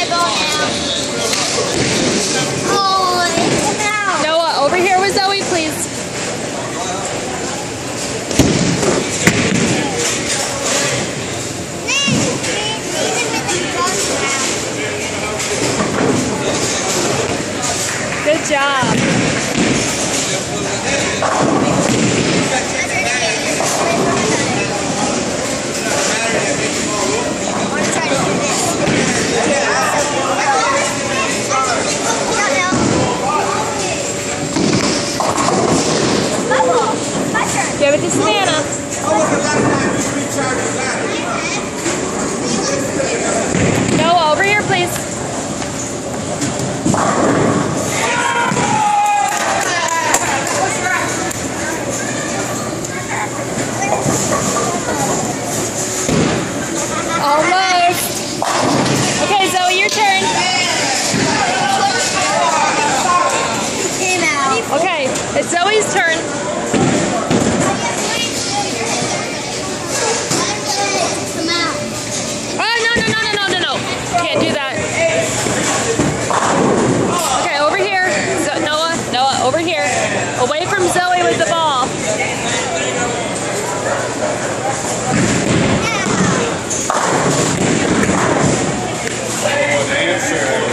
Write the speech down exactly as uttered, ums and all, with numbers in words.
my ball now. Oh, it's out. Noah, over here with Zoe, please. Good job. Give it to Savannah. Noah, over here, please. Almost. Okay, Zoe, your turn. Okay, it's Zoe's turn. Oh, no, no, no, no, no, no, no. Can't do that. Okay, over here. Zo Noah, Noah, over here. Away from Zoe with the ball. Oh, the answer.